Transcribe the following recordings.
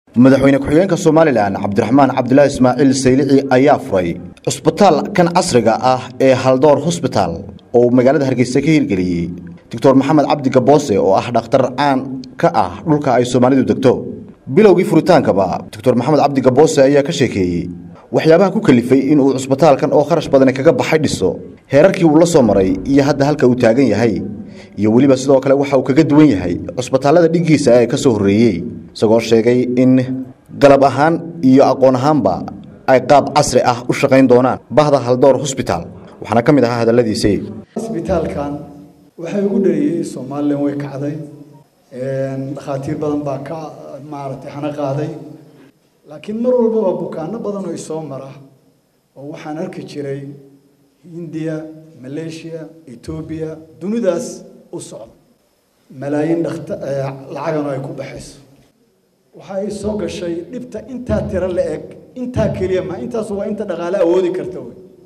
madaxweyne ku-xigeenka Soomaaliland Cabdiraxmaan Cabdullaahi Ismaaciil Saylici ayaa furay isbitaal kan casriga ah ee Haldoor Hospital oo magaalada Hargeysa ka hirgeliyay Dr. Maxamed Cabdi Gaboose oo ah dhakhtar caan ka ah dhulka ay Soomaalidu degto bilowgii furitaankaba Dr. Maxamed Cabdi Gaboose ayaa ka sheekeeyay waxyaabaha ku kalifay in uu isbitaalkan oo kharash badan kaga baxay dhiso heerarkii uu la soo maray iyo hadda halka uu taagan yahay iyo waliba sidoo kale waxa uu kaga duwan yahay isbitaalada dhigiisa ee ka soo horeeyay isagoo sheegay in qalab ahaan iyo aqoon ahaanba ay qaab casri ah u shaqayn doonaan bahda Haldoor Hospital waxaana kamid ahaa hadaladiisii isbitaalkan waxay ugu dhaliyay Soomaaliland way kacday dhakhaatiir badan baa ka maartay xana qaaday laakiin mar walba bukaano badan oo soo mara oo waxaan arki jiray India Malaysia Ethiopia dunidaas u socdo malaayiin lacag ay ku baxayso waxay soo gashay dhibta inta tira la eg inta kaliya ma intaas waa inta dhaqaale awoodi karto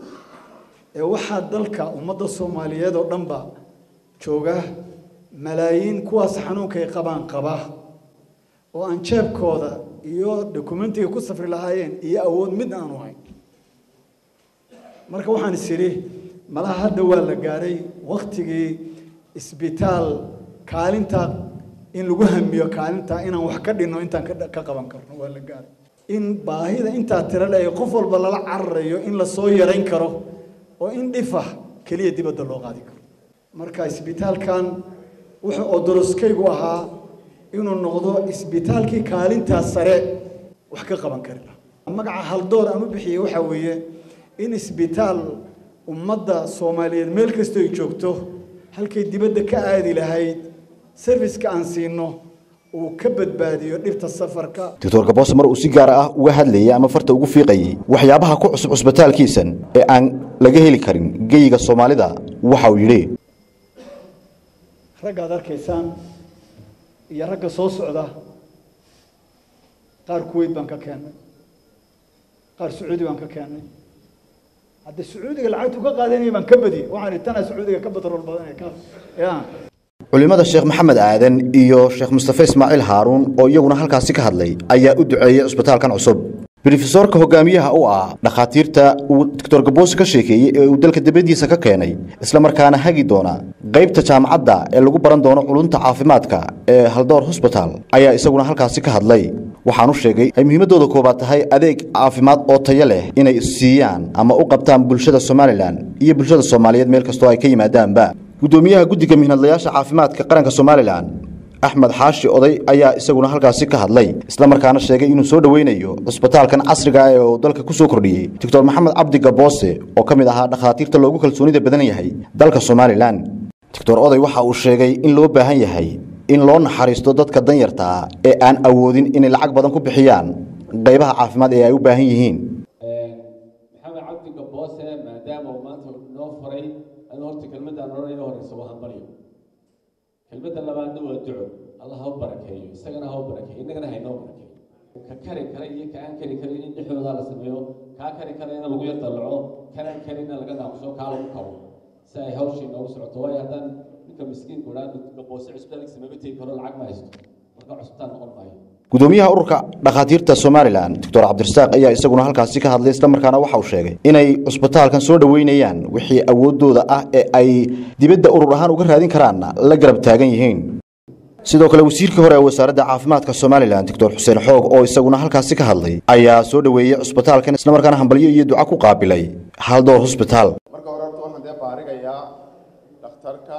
ee waxa dalka ummadda Soomaaliyeed oo dhanba jooga malaayiin kuwaas xanuunka ay qaba oo aan jeebkooda iyo dokumentiga ku safri lahaayeen iyo awood mid aan u hayn marka waxaan isiri malaha hadda waa la gaaray waqtigii isbitaal kaalinta in lagu hamiyo kaalinta inaan wax ka dhino intaan ka qaban karno waa la gaaray in baahida inta tira leh qof walba la cararayo in la soo yareyn karo oo in dhifa kaliya dibadda loo qaadi karo marka isbitaalkan wuxuu odoroskaygu ahaa inuu noqdo isbitaalkii kaalinta sare wax ka qaban kara magaca Haldoor aan u bixiyay waxa weeye in isbitaal ummadda Soomaaliyeed meel kasta ay joogto halkay dibadda ka aadi lahayd service-ka aan siino oo ka badbaadiyo dhibta safarka Dr. Gaboose mar uu si gaar ah uga hadlayay ama farta ugu fiiqayay waxyaabaha ku cusub isbitaalkiisan ee aan laga heli karin geeyiga Soomaalida waxa uu yiri ragga darkaysan iyo ragga soo socda qaar Kuwait baan ka keenay qaar Sacuudi baan ka keenay hadda Sacuudiga lacagtu ka qaadanay baan ka badiyay waxaan tan Sacuudiga ka batrool badan ee ka culimada Sheekh Maxamed Aadan iyo Sheekh Mustafa Ismaaciil Haarun oo iyaguna halkaas ka hadlay ayaa u duceeyay isbitaalkan cusub Professorka hogaamiyaha oo ah dhakhaatiirta uu Dr. Gaboose ka sheekeeyay ee uu dalka dibadiisa ka keenay isla markaana hagi doona qaybta jaamacadda ee lagu baran doono culunta caafimaadka ee Haldoor Hospital ayaa isaguna halkaas ka hadlay waxaan u sheegay ay muhiimadooda koobaad tahay adeeg caafimaad oo tayo leh inay siiyaan ama u qabtaan bulshada Soomaaliland iyo bulshada Soomaaliyeed meel kasta oo ay ka yimaadaanba gudoomiyaha guddiga mihnadlayaasha caafimaadka qaranka Soomaaliland Axmed Xaashi Oday ayaa isaguna halkaas ka hadlay isla markaana sheegay inuu soo dhaweynayo isbitaalkan casriga ah ee dalka ku soo kordhiyay Dr. Maxamed Cabdi Gaboose oo kamid ahaa dhakhaatiirta loogu kalsoonida badan yahay dalka Soomaaliland Dr. Oday waxa uu sheegay in loo baahan yahay in loo naxariisto dadka danyarta ah ee aan awoodin in lacag badan ku bixiyaan qaybaha caafimaad ee ay u baahan yihiin Maxamed Cabdi Gaboose maadaama uu maanta noo furay anoo horta kelmadaan oranayno horeyso waxaan bariyo kelmadda labaadna waa duco Allah ha barakeeyo isagana ha barakeeyo innagana ha inoo barakeeyo ka kari kara iyo ka aan kari karin in dhexdooda la sameeyo ka kari kara in lagu yar dalaco kana karina laga dhaaqso ka lagu kabo si ay hawshii noogu socoto way hadan ninka miskiinka wadaad Gaboose isbitaalka sameeyay karo lacag ma haysto marka cusbitaal noqon maayo gudoomiyaha ururka dhakhaatiirta Soomaaliland Dr. Cabdirasaaq ayaa isaguna halkaas ka hadlay isla markaana waxa uu sheegay inay isbitaalkan soo dhaweynayaan wixii awoodooda ah ee ay dibadda urur ahaan uga raadin karaan la garab taagan yihiin sidoo kale wasiirka hore ee wasaaradda caafimaadka Soomaaliland Dr. Xuseen Xoog oo isaguna halkaas ka hadlay ayaa soo dhaweeyay isbitaalkan isla markaana hambalyo iyo duco ku qaabilay Haldoor Hospital marka hore waxaan dee baarigayaa dhakhtarka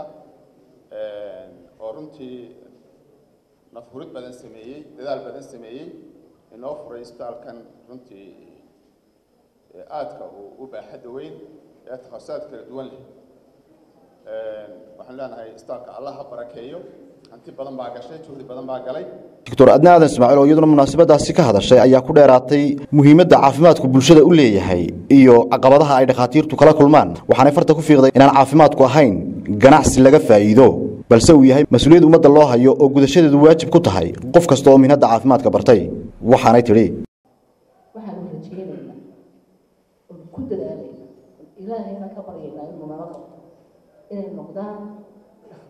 oo runtii nafhurid badan sameeyay dadaal badan sameeyay inoo furay isbitaalkan runtii aadka u baaxad weyn ee takhasusad kala duwan leh waxaan leenahay isbitaalka Allah ha barakeeyo anti badan baa gashay juhdi badan baa galay Dr. Adnaadan Ismaaciil oo iyaduna munaasabadaasi ka hadashay ayaa ku dheeraatay muhiimadda caafimaadku bulshada u leeyahay iyo caqabadaha ay dhakhaatiirtu kala kulmaan waxaana farta ku fiiqday inaan caafimaadku ahayn ganacsi laga faa'iido balse uu yahay mas'uuliyad ummadda loo hayo oo gudashadeedu waajib ku tahay qof kasta oo mihnada caafimaadka bartay waxaanay tiri waxaan rajaynaynaa oo ku dadaalayna ilaahayna ka baryaynaa inuu nala qabto inay noqdaan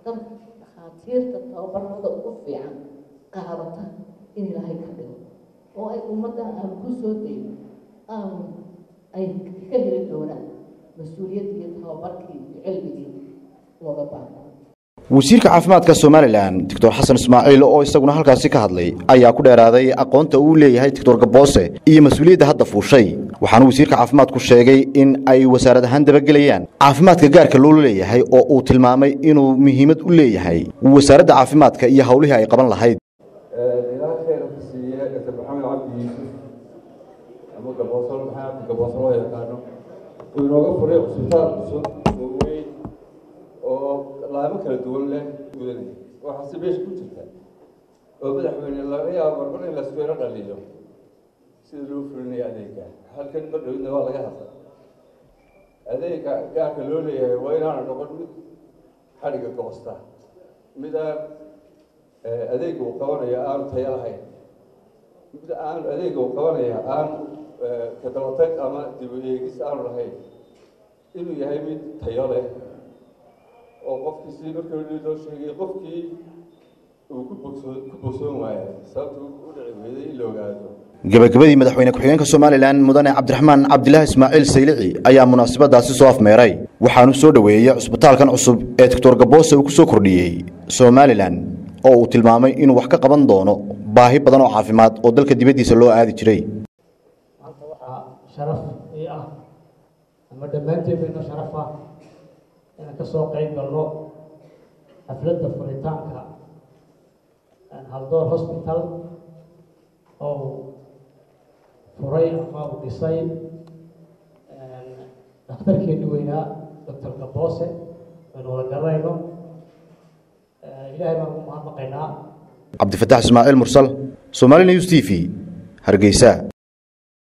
dhakhaatiirta tababarada ugu fiican qaadata in ilaahay ka dhigo ay ummadda aan ku soo dayno ay ka heli doonaan mas-uuliyadda iyo tababarkii iyo cilmigii looga baahnaa. wasiirka caafimaadka Somaliland Dr. Xasan Ismaaciil oo isaguna halkaasi ka hadlay ayaa ku dheeraaday aqoonta uu leeyahay Dr. Gaboose iyo mas'uuliyadda hadda fuushay waxaana wasiirka caafimaadku sheegay in ay wasaaradda ahaan dabagelayaan caafimaadka gaarka loo leeyahay oo uu tilmaamay inuu muhiimad u leeyahay wasaaradda caafimaadka iyo hawlihii ay qaban lahayd ونوقف فريق سلطان وين ولاعب كلا دول له ودني وحسب إيش كنت تلعب وبدأ من الله يا بربنا إلى سويرة قليلة سيدلو فرني عليك هل كان بدو إنه والله يحصل عليك يا كلولي وين أنا نقول حركة قوستا ماذا عليك وقوانا يا آن تيار هاي ماذا آن عليك وقوانا يا آن كتلاتك أما تبغيس أنا رهاي إنه يهاي من تياره أو قف كسي مركب ليدوش هي قف كي وكبوسون معي سبتو ودعي لو قاعدوا gabagabadii madaxweyne ku-xigeenka Somaliland mudane Cabdiraxmaan Cabdilaahi Ismaaciil Saylici ayaa munaasabadaasi soo afmeeray waxaanu soo dhaweeyay cusbitaalkan cusub ee Dr. Gaboose uu ku soo kordhiyay Somaliland oo uu tilmaamay inuu wax ka qaban doono baahi badan oo caafimaad oo dalka dibadiisa loo aadi jiray شرف إيه أما دمانتي بينه شرفه أنا كسوق عيد بالله أفلت فريتانكا أن هالدور هوسبيتال أو فري أو ديساين دكتور كيدوينا دكتور كابوسة من ولا جرينه إلهي ما مقينا عبد الفتاح إسماعيل مرسل Somali News TV هرقيسة